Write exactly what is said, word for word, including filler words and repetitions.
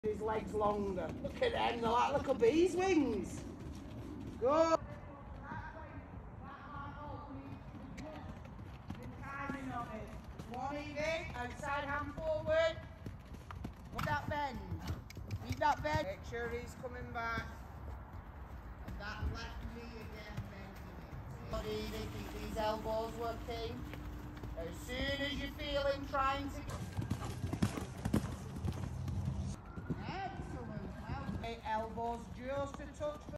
His legs longer. Look at them, they're like little bee's wings. Go. Timing on it. One evening, outside hand forward. With that bend. Keep that bend. Make sure he's coming back. And that left knee again bending it. Not easy, keep these elbows working. As soon as you feel him trying to... Excellent. Well, elbows just a touch.